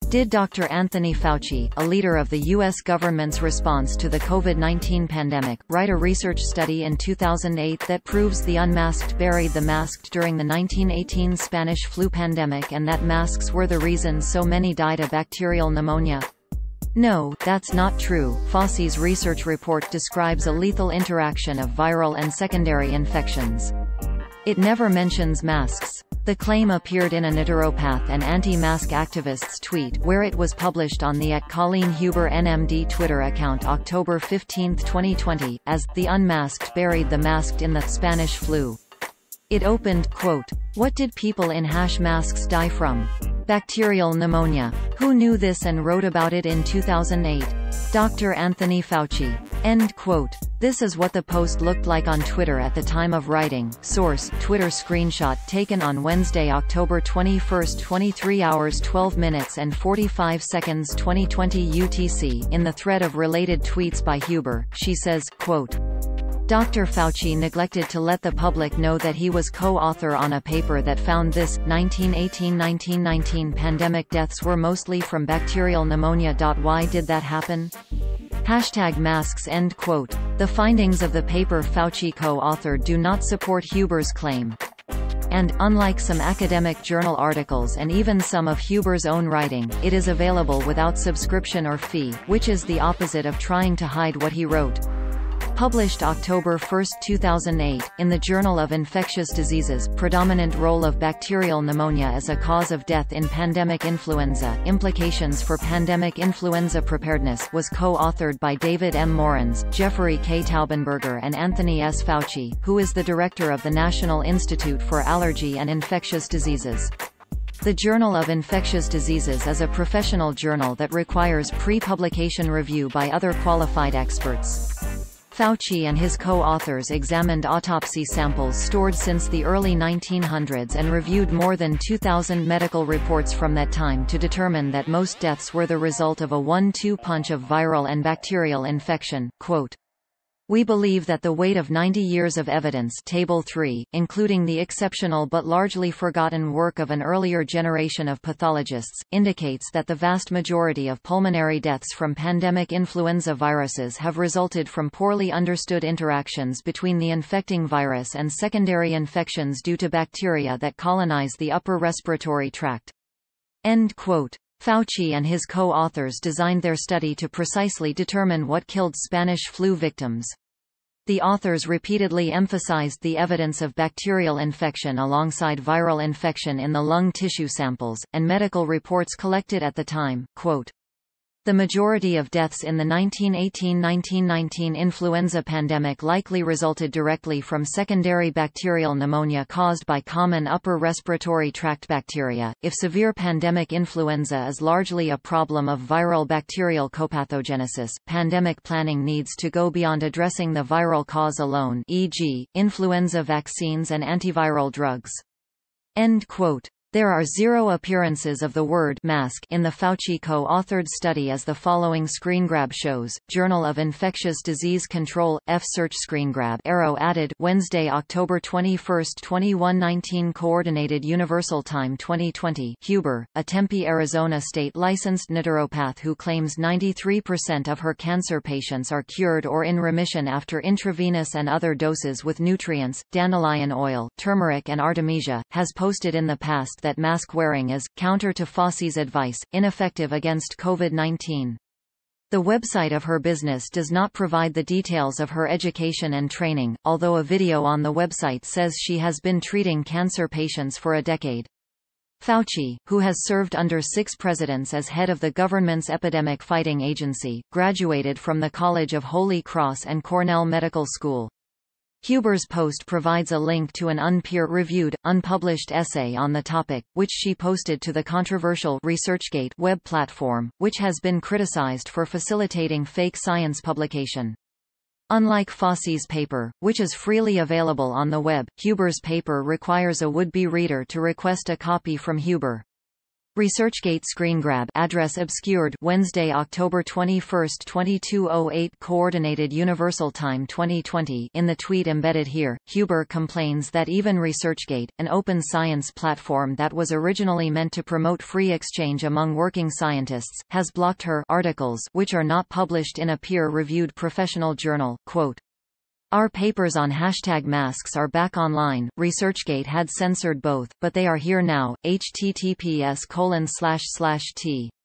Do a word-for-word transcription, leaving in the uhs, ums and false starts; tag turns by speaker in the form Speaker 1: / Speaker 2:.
Speaker 1: Did Doctor Anthony Fauci, a leader of the U S government's response to the COVID nineteen pandemic, write a research study in two thousand eight that proves the unmasked buried the masked during the nineteen eighteen Spanish flu pandemic and that masks were the reason so many died of bacterial pneumonia? No, that's not true. Fauci's research report describes a lethal interaction of viral and secondary infections. It never mentions masks. The claim appeared in a naturopath and anti-mask activists' tweet, where it was published on the at Colleen Huber N M D Twitter account October fifteenth twenty twenty, as, "The unmasked buried the masked in the Spanish flu." It opened, quote, "What did people in hash masks die from? Bacterial pneumonia. Who knew this and wrote about it in two thousand eight? Doctor Anthony Fauci." End quote. This is what the post looked like on Twitter at the time of writing. Source: Twitter screenshot taken on Wednesday, October twenty-first, twenty-three hours twelve minutes and forty-five seconds twenty twenty U T C. In the thread of related tweets by Huber, she says, quote, "Doctor Fauci neglected to let the public know that he was co-author on a paper that found this, nineteen eighteen to nineteen nineteen pandemic deaths were mostly from bacterial pneumonia. Why did that happen? Hashtag masks." End quote. The findings of the paper Fauci co-authored do not support Huber's claim. And, unlike some academic journal articles and even some of Huber's own writing, it is available without subscription or fee, which is the opposite of trying to hide what he wrote. Published October first two thousand eight, in the Journal of Infectious Diseases, Predominant Role of Bacterial Pneumonia as a Cause of Death in Pandemic Influenza, Implications for Pandemic Influenza Preparedness, was co-authored by David M. Morans, Jeffrey K. Taubenberger and Anthony S. Fauci, who is the director of the National Institute for Allergy and Infectious Diseases. The Journal of Infectious Diseases is a professional journal that requires pre-publication review by other qualified experts. Fauci and his co-authors examined autopsy samples stored since the early nineteen hundreds and reviewed more than two thousand medical reports from that time to determine that most deaths were the result of a one two punch of viral and bacterial infection. Quote, "We believe that the weight of ninety years of evidence, Table three, including the exceptional but largely forgotten work of an earlier generation of pathologists, indicates that the vast majority of pulmonary deaths from pandemic influenza viruses have resulted from poorly understood interactions between the infecting virus and secondary infections due to bacteria that colonize the upper respiratory tract." End quote. Fauci and his co-authors designed their study to precisely determine what killed Spanish flu victims. The authors repeatedly emphasized the evidence of bacterial infection alongside viral infection in the lung tissue samples, and medical reports collected at the time. Quote, "The majority of deaths in the nineteen eighteen to nineteen nineteen influenza pandemic likely resulted directly from secondary bacterial pneumonia caused by common upper respiratory tract bacteria. If severe pandemic influenza is largely a problem of viral bacterial copathogenesis, pandemic planning needs to go beyond addressing the viral cause alone, for example, influenza vaccines and antiviral drugs." End quote. There are zero appearances of the word mask in the Fauci co-authored study, as the following screengrab shows. Journal of Infectious Disease Control, F search screengrab arrow added Wednesday, October twenty-first, twenty-one nineteen Coordinated Universal Time twenty twenty. Huber, a Tempe, Arizona state licensed naturopath who claims ninety-three percent of her cancer patients are cured or in remission after intravenous and other doses with nutrients, dandelion oil, turmeric and artemisia, has posted in the past that mask wearing is, counter to Fauci's advice, ineffective against COVID nineteen. The website of her business does not provide the details of her education and training, although a video on the website says she has been treating cancer patients for a decade. Fauci, who has served under six presidents as head of the government's epidemic fighting agency, graduated from the College of Holy Cross and Cornell Medical School. Huber's post provides a link to an unpeer-reviewed, unpublished essay on the topic, which she posted to the controversial ResearchGate web platform, which has been criticized for facilitating fake science publication. Unlike Fauci's paper, which is freely available on the web, Huber's paper requires a would-be reader to request a copy from Huber. ResearchGate screen grab address obscured Wednesday, October twenty-first, twenty-two oh eight Coordinated Universal Time twenty twenty. In the tweet embedded here, Huber complains that even ResearchGate, an open science platform that was originally meant to promote free exchange among working scientists, has blocked her articles which are not published in a peer-reviewed professional journal. Quote, "Our papers on hashtag masks are back online. ResearchGate had censored both, but they are here now. H T T P S colon slash slash T